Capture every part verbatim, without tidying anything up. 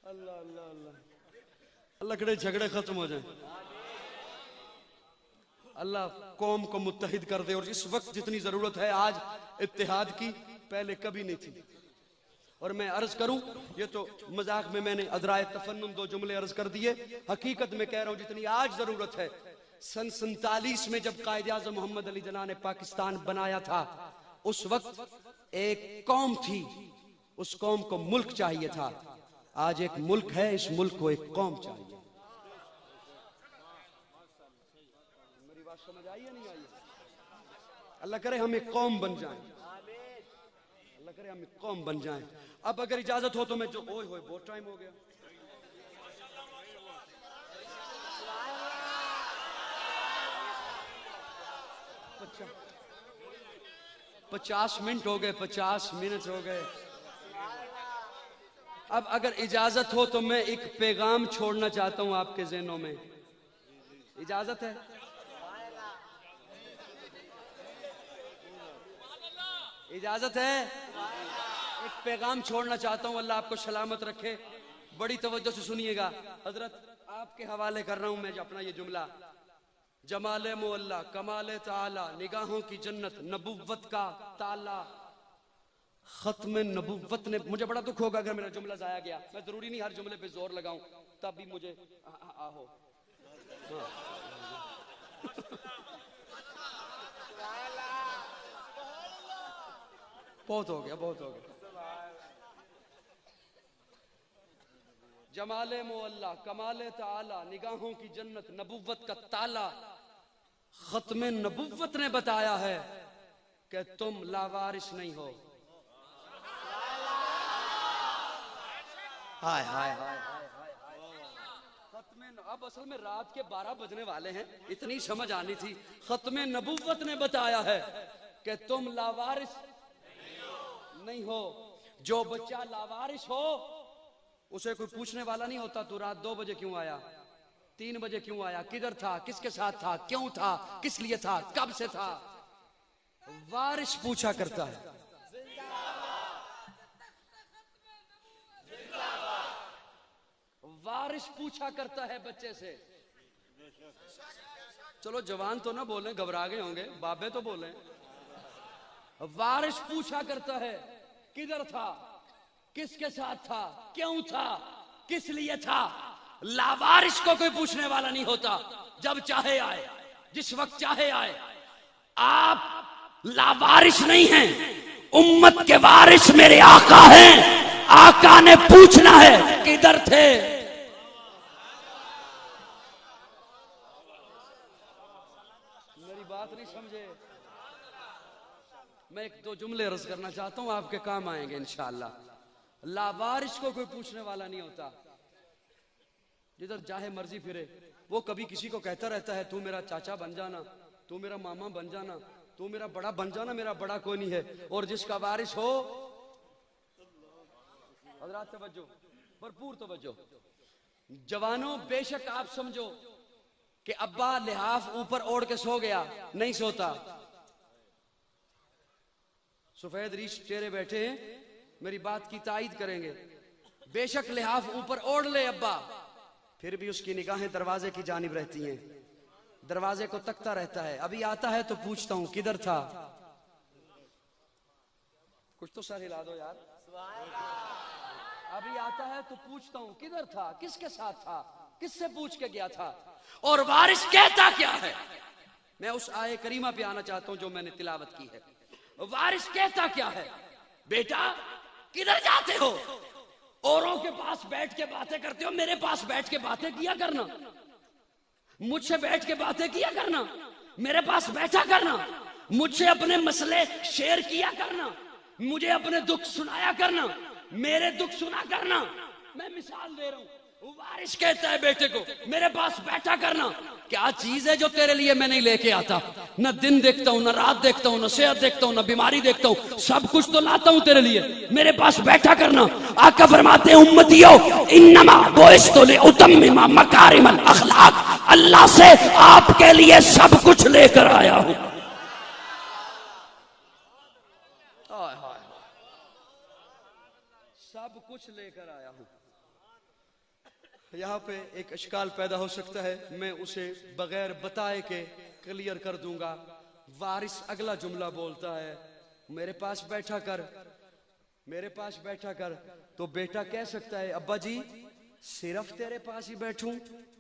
اللہ اللہ اللہ اللہ کرے جھگڑے ختم ہو جائیں، اللہ قوم کو متحد کر دے. اور اس وقت جتنی ضرورت ہے آج اتحاد کی، پہلے کبھی نہیں تھی. اور میں عرض کروں، یہ تو مذاق میں میں نے ادرائے تفنن دو جملے عرض کر دیے، حقیقت میں کہہ رہا ہوں جتنی آج ضرورت ہے. سن سنتالیس میں جب قائد اعظم محمد علی جناح نے پاکستان بنایا تھا، اس وقت ایک قوم تھی، اس قوم کو ملک چاہیے تھا. آج ایک ملک ہے، اس ملک کو ایک قوم چاہیے. میری بات سمجھ آئی یا نہیں آئی؟ اللہ کرے ہم ایک قوم بن جائیں، اللہ کرے ہم ایک قوم بن جائیں. اب اگر اجازت ہو تو میں جو اوئے ہوئے بہت ٹائم ہو گیا. پچاس منٹ ہو گئے، پچاس منٹ ہو گئے. اب اگر اجازت ہو تو میں ایک پیغام چھوڑنا چاہتا ہوں آپ کے ذہنوں میں. اجازت ہے؟ اجازت ہے؟ ایک پیغام چھوڑنا چاہتا ہوں، اللہ آپ کو سلامت رکھے. بڑی توجہ سے سنیے گا. حضرت آپ کے حوالے کر رہا ہوں میں اپنا یہ جملہ. جمال مولا، کمال تعالی، نگاہوں کی جنت، نبوت کا تالا، ختم نبوت نے. مجھے بڑا دکھ ہوگا اگر میرا جملہ ضائع گیا. میں ضروری نہیں ہر جملے پہ زور لگاؤں، تب بھی مجھے آہو. بہت ہو گیا، بہت ہو گیا. جمال مولا، کمال تعالی، نگاہوں کی جنت، نبوت کا تالا، ختم نبوت نے بتایا ہے کہ تم لاوارث نہیں ہو. ہائے ہائے ہائے ختم. اب اصل میں رات کے بارہ بجنے والے ہیں، اتنی سمجھ آنی تھی. ختم نبوت نے بتایا ہے کہ تم لاوارث نہیں ہو. جو بچہ لاوارث ہو اسے کوئی پوچھنے والا نہیں ہوتا تو رات دو بجے کیوں آیا، تین بجے کیوں آیا، کدھر تھا، کس کے ساتھ تھا، کیوں تھا، کس لیے تھا، کب سے تھا. وارث پوچھا کرتا ہے. وارث پوچھا کرتا ہے بچے سے. چلو جوان تو نہ بولیں، گھبرا گئے ہوں گے، بابے تو بولیں. وارث پوچھا کرتا ہے کدھر تھا، کس کے ساتھ تھا، کیوں تھا، کس لیے تھا. لاوارث کو کوئی پوچھنے والا نہیں ہوتا، جب چاہے آئے، جس وقت چاہے آئے. آپ لاوارث نہیں ہیں، امت کے وارث میرے آقا ہیں. آقا نے پوچھنا ہے کدھر تھے. میری بات نہیں سمجھے. میں ایک دو جملے عرض کرنا چاہتا ہوں، آپ کے کام آئیں گے انشاءاللہ. لاوارث کو کوئی پوچھنے والا نہیں ہوتا، جدھر چاہے مرضی پھرے. وہ کبھی کسی کو کہتا رہتا ہے تو میرا چاچا بن جانا، تو میرا ماما بن جانا، تو میرا بڑا بن جانا. میرا بڑا کوئی نہیں ہے. اور جس کا وارث ہو، حضرات توجہ، بھرپور توجہ. جوانوں بے شک آپ سمجھو کہ ابا لحاف اوپر اوڑھ کے سو گیا، نہیں سوتا. سفید ریش چہرے بیٹھے ہیں، میری بات کی تائید کریں گے. بے شک لحاف اوپر اوڑھ لے ابا، پھر بھی اس کی نگاہیں دروازے کی جانب رہتی ہیں، دروازے کو تکتا رہتا ہے. ابھی آتا ہے تو پوچھتا ہوں کدھر تھا. کچھ تو سر ہلا دو یار. ابھی آتا ہے تو پوچھتا ہوں کدھر تھا، کس کے ساتھ تھا، کس سے پوچھ کے گیا تھا. اور وارث کہتا کیا ہے. میں اس آیے کریمہ پہ آنا چاہتا ہوں جو میں نے تلاوت کی ہے. وارث کہتا کیا ہے، بیٹا کدھر جاتے ہو، اوروں کے پاس بیٹھ کے باتیں کرتے ہو، میرے پاس بیٹھ کے باتیں کیا کرنا، مجھ سے بیٹھ کے باتیں کیا کرنا، میرے پاس بیٹھا کرنا، مجھ سے اپنے مسئلے شیئر کیا کرنا، مجھے اپنے دکھ سنایا کرنا، میرے دکھ سنا کرنا. میں مثال دے رہا ہوں. وارث کہتا ہے بیٹے کو میرے پاس بیٹھا کرنا. کیا چیز ہے جو تیرے لیے میں نہیں لے کے آتا؟ نہ دن دیکھتا ہوں، نہ رات دیکھتا ہوں، نہ صحت دیکھتا ہوں، نہ بیماری دیکھتا ہوں، سب کچھ تو لاتا ہوں تیرے لیے، میرے پاس بیٹھا کرنا. آقا فرماتے ہیں امتیو انما بعثت لاتمم مکارم الاخلاق، اللہ سے آپ کے لیے سب کچھ لے کر آیا ہوں. سب کچھ لے کر آیا ہوں. یہاں پہ ایک اشکال پیدا ہو سکتا ہے، میں اسے بغیر بتائے کے کلیئر کر دوں گا۔ وارث اگلا جملہ بولتا ہے میرے پاس بیٹھا کر، میرے پاس بیٹھا کر، تو بیٹا کہہ سکتا ہے ابا جی صرف تیرے پاس ہی بیٹھوں،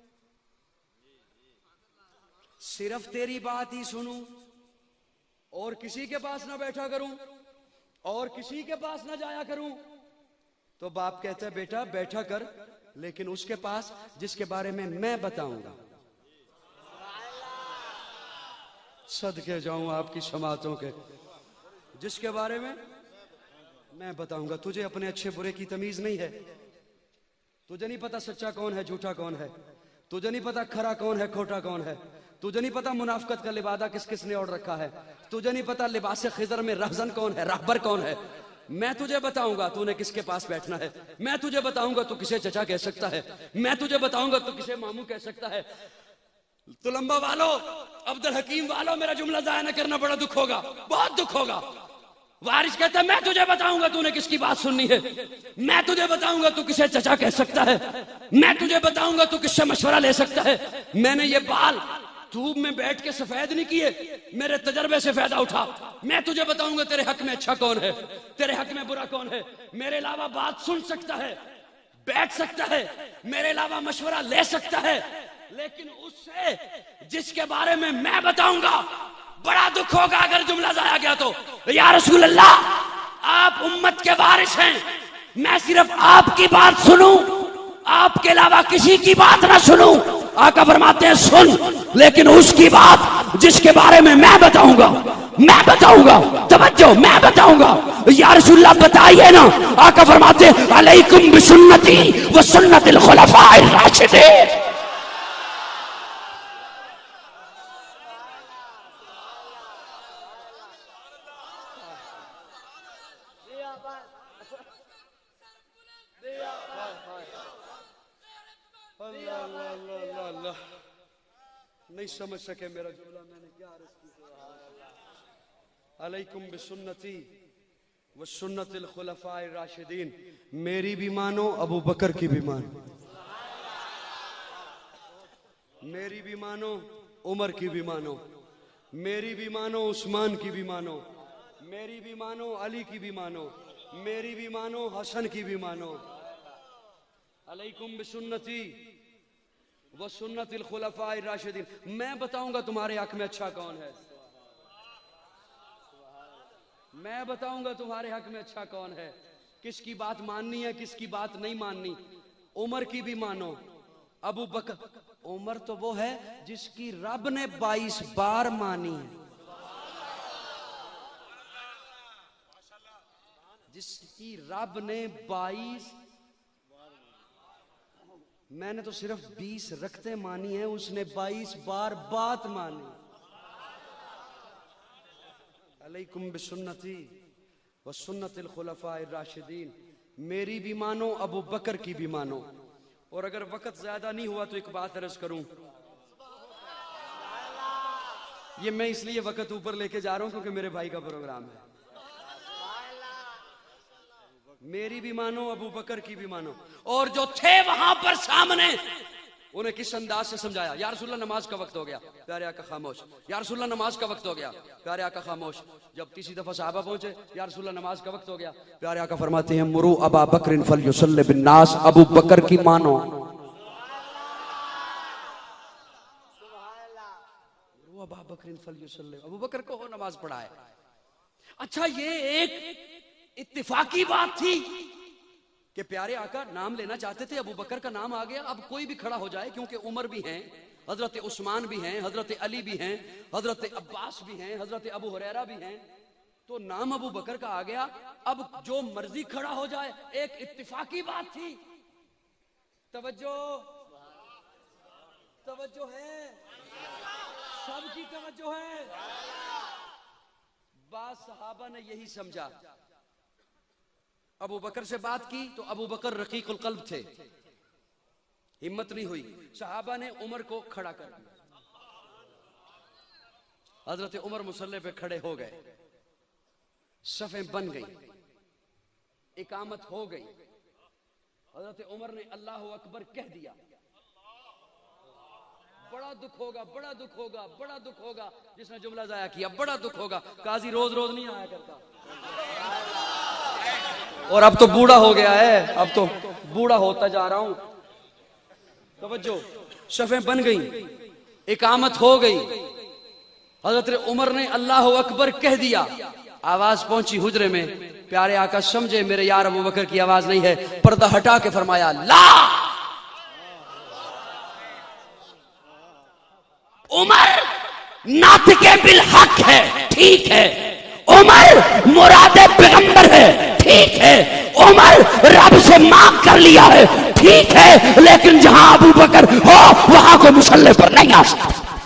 صرف تیری بات ہی سنوں، اور کسی کے پاس نہ بیٹھا کروں، اور کسی کے پاس نہ جایا کروں؟ تو باپ کہتا ہے بیٹا بیٹھا کر، لیکن اس کے پاس جس کے بارے میں میں بتاؤں گا۔ صدقے جاؤں آپ کی سماعتوں کے، جس کے بارے میں میں بتاؤں گا۔ تجھے اپنے اچھے برے کی تمیز نہیں ہے، تجھے نہیں پتا سچا کون ہے جھوٹا کون ہے، تجھے نہیں پتا کھرا کون ہے کھوٹا کون ہے، تجھے نہیں پتا منافقت کا لبادہ کس کس نے اوڑھ رکھا ہے، تجھے نہیں پتا لباس خضر میں رہزن کون ہے، راہبر کون ہے۔ میں تجھے بتاؤں گا تو نے کس کے پاس بیٹھنا ہے، میں تجھے بتاؤں گا تو کسے چچا کہہ سکتا ہے، میں تجھے بتاؤں گا تو کسے ماموں کہہ سکتا ہے۔ تو لمبا والو، عبد الحکیم والو، میرا جملہ ضائع نہ کرنا، بڑا دکھ ہوگا، بہت دکھ ہوگا۔ وارث کہتا ہے میں تجھے بتاؤں گا تو نے کس کی بات سننی ہے، میں تجھے بتاؤں گا تو کسے چچا کہہ سکتا ہے، میں تجھے بتاؤں گا تو کس سے مشورہ لے سکتا ہے۔ میں نے یہ بال دھوپ میں بیٹھ کے سفید نہیں کیے، میرے تجربے سے فائدہ اٹھا۔ میں تجھے بتاؤں گا تیرے حق میں اچھا کون ہے، تیرے حق میں برا کون ہے۔ میرے علاوہ بات سن سکتا ہے، بیٹھ سکتا ہے، میرے علاوہ مشورہ لے سکتا ہے، لیکن اس سے جس کے بارے میں میں بتاؤں گا بڑا دکھ ہوگا اگر جملہ ضائع گیا تو۔ یا رسول اللہ آپ امت کے وارث ہیں، میں صرف آپ کی بات سنوں، آپ کے علاوہ کسی کی بات نہ سنوں۔ آقا فرماتے ہیں سن، لیکن اس کی بات جس کے بارے میں میں بتاؤں گا، میں بتاؤں گا، توجہ میں بتاؤں گا۔ یا رسول اللہ بتائیے نا۔ آقا فرماتے ہیں علیکم بسنتی و سنت الخلفاء الراشدین۔ نہیں سمجھ سکے میرا جملہ، میں نے کیا عرض کی؟ علیکم بسنتی و سنت الخلفاء الراشدین، میری بھی مانو، ابو بکر کی بھی مانو، میری بھی مانو، عمر کی بھی مانو، میری بھی مانو، عثمان کی بھی مانو، میری بھی مانو، علی کی بھی مانو، میری بھی مانو، حسن کی بھی مانو۔ علیکم بسنتی وہ سنت الخلفاء الراشدین، میں بتاؤں گا تمہارے حق میں اچھا کون ہے، میں بتاؤں گا تمہارے حق میں اچھا کون ہے، کس کی بات ماننی ہے کس کی بات نہیں ماننی۔ عمر کی بھی مانو، ابو بکر، عمر تو وہ ہے جس کی رب نے بائیس بار مانی ہے، جس کی رب نے بائیس، میں نے تو صرف بیس رکھتے مانی ہیں، اس نے بائیس بار بات مانی۔ علیکم بسنتی و سنت الخلفاء الراشدین، میری بھی مانو، ابو بکر کی بھی مانو۔ اور اگر وقت زیادہ نہیں ہوا تو ایک بات عرض کروں، یہ میں اس لیے وقت اوپر لے کے جا رہا ہوں کیونکہ میرے بھائی کا پروگرام ہے۔ میری بھی مانو، ابو بکر کی بھی مانو۔ اور جو تھے وہاں پر سامنے انہیں کس انداز سے سمجھایا؟ یا رسول اللہ نماز کا وقت ہو گیا، پیارے آقا خاموش۔ یا رسول اللہ نماز کا وقت ہو گیا، پیارے آقا خاموش۔ جب تیسری دفعہ صحابہ پہنچے، یا رسول اللہ نماز کا وقت ہو گیا، پیارے آقا فرماتے ہیں مرو ابا بکر فلیصلی بالناس، ابو بکر کی مانو، مرو ابا بکر فلیصلی، ابو بکر کو ہو نماز پڑھائے۔ اچھا یہ ایک اتفاقی بات تھی کہ پیارے آقا نام لینا چاہتے تھے، ابو بکر کا نام آ گیا، اب کوئی بھی کھڑا ہو جائے، کیونکہ عمر بھی ہیں، حضرت عثمان بھی ہیں، حضرت علی بھی ہیں، حضرت عباس بھی ہیں، حضرت ابو ہریرہ بھی ہیں، تو نام ابو بکر کا آ گیا، اب جو مرضی کھڑا ہو جائے، ایک اتفاقی بات تھی۔ توجہ توجہ ہے، سب کی توجہ ہے۔ بعض صحابہ نے یہی سمجھا، ابو بکر سے بات کی تو ابو بکر رقیق القلب تھے، ہمت نہیں ہوئی، صحابہ نے عمر کو کھڑا کر دیا، حضرت عمر مصلی پہ کھڑے ہو گئے، صفیں بن گئی، اقامت ہو گئی، حضرت عمر نے اللہ اکبر کہہ دیا. بڑا دکھ ہوگا, بڑا دکھ ہوگا, بڑا دکھ ہوگا جس نے جملہ ضائع کیا, بڑا دکھ ہوگا. قاضی روز روز نہیں آیا کرتا, اور اب تو بوڑھا ہو گیا ہے, اب تو بوڑھا ہوتا جا رہا ہوں. توجہ, شفیں بن گئی, اقامت ہو گئی. حضرت عمر نے اللہ اکبر کہہ دیا, آواز پہنچی حجرے میں. پیارے آقا سمجھے میرے یار ابو بکر کی آواز نہیں ہے, پردہ ہٹا کے فرمایا لا, عمر ناطق بالحق ہے, ٹھیک ہے. عمر مراد پیغمبر ہے, ٹھیک ہے. عمر رب سے مانگ کر لیا ہے, ٹھیک ہے. لیکن جہاں ابو بکر ہو وہاں کو مسلح پر نہیں آ سکتا.